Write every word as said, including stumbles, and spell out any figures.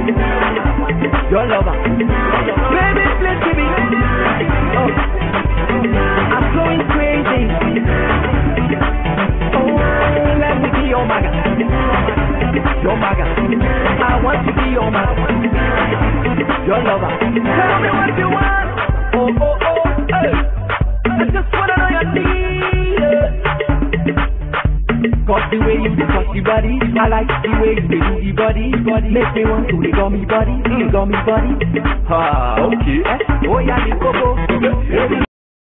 your lover. Baby, please give me. Oh, I'm going crazy. Oh, let me be your maga, your maga. I want to be your maga, your lover. Tell me what you want. Oh, oh, oh, hey. I just wanna know your needs. Cause the way you touch the body, I like the way you do the body, body. Make me want to the gummy body, the gummy body. Ah, okay. Eh? Oh yeah, the go